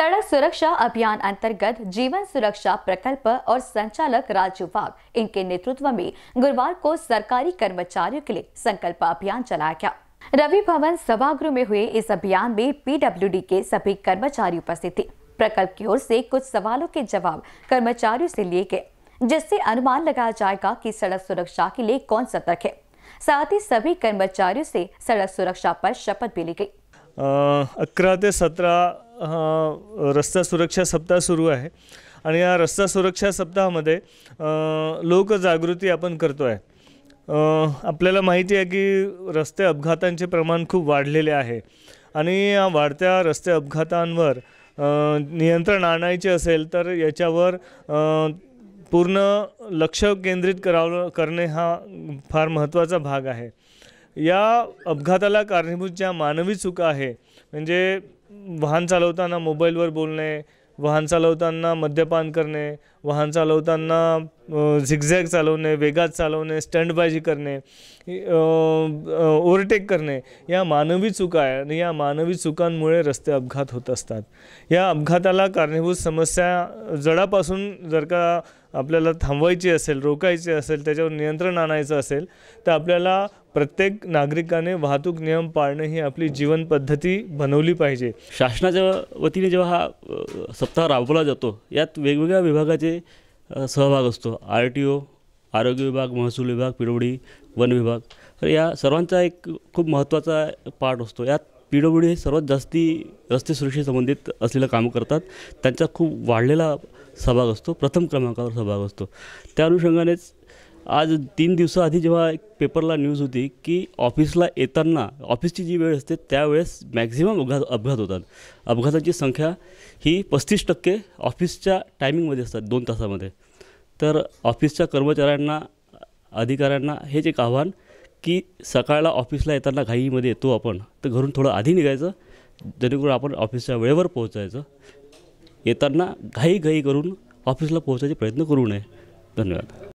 सड़क सुरक्षा अभियान अंतर्गत जीवन सुरक्षा प्रकल्प और संचालक राजू वाघ इनके नेतृत्व में गुरुवार को सरकारी कर्मचारियों के लिए संकल्प अभियान चलाया गया। रवि भवन सभागृह में हुए इस अभियान में पीडब्ल्यूडी के सभी कर्मचारी उपस्थित थे। प्रकल्प की ओर से कुछ सवालों के जवाब कर्मचारियों से लिए गए, जिससे अनुमान लगाया जाएगा कि सड़क सुरक्षा के लिए कौन सतर्क है। साथ ही सभी कर्मचारियों से सड़क सुरक्षा पर शपथ भी ली गई। 11 ते 17 रस्ता सुरक्षा सप्ताह सुरू आहे आणि या रस्ता सुरक्षा सप्ताहामध्ये लोकजागृती आपण करतो आहे। आपल्याला माहिती आहे की रस्ते अपघातांचे प्रमाण खूप वाढलेले आहे आणि या वाढत्या रस्ते अपघातांवर नियंत्रण आणायचे असेल तर याच्यावर पूर्ण लक्ष केंद्रित करणे हा फार महत्त्वाचा भाग आहे। या अपघाताला कारणीभूत ज्या मानवी चुका आहे, म्हणजे वाहन चालवताना मोबाईलवर बोलणे, वाहन चालवताना मद्यपान करणे, वाहन चालवताना झिगझॅग चालवणे, वेगात चालवणे, स्टंटबाजी करणे, ओव्हरटेक करणे, या मानवी चुका आहे आणि या मानवी चुकांमुळे रस्ते अपघात होत असतात। या अपघाताला कारणीभूत समस्या जडापासून जर का आपल्याला थांबवायची असेल, रोखायची असेल, त्याच्यावर नियंत्रण आणायचं असेल तर आपल्याला प्रत्येक नागरिकाने वाहतूक नियम पाळणे ही आपली जीवन पद्धती बनवली पाहिजे। शासनाच्या वतीने जेव्हा हा सप्ताह राबवला जातो, यात वेगवेगळ्या विभागाचे सहभाग असतो। आरटीओ, आरोग्य विभाग, महसूल विभाग, पीडब्ल्यूडी, वन विभाग, तर या सर्वांचा एक खूप महत्त्वाचा पार्ट असतो। यात पीडब्ल्यूडी हे सर्वात जास्ती रस्ते सुरक्षेसंबंधित असलेलं काम करतात। त्यांचा खूप वाढलेला सहभाग असतो, प्रथम क्रमांकावर सहभाग असतो। त्या अनुषंगानेच आज 3 दिवसाआधी जेव्हा एक पेपरला न्यूज होती की ऑफिसला येताना ऑफिसची जी वेळ असते त्यावेळेस मॅक्झिमम अपघात होतात। अपघाताची संख्या ही 35% ऑफिसच्या टायमिंगमध्ये असतात, 2 तासामध्ये। तर ऑफिसच्या कर्मचाऱ्यांना, अधिकाऱ्यांना हेच एक आव्हान की सकाळला ऑफिसला येताना घाईमध्ये येतो आपण, तर घरून थोडं आधी निघायचं, जेणेकरून आपण ऑफिसच्या वेळेवर पोहोचायचं। येताना घाई करून ऑफिसला पोहोचायचे प्रयत्न करू नये। धन्यवाद।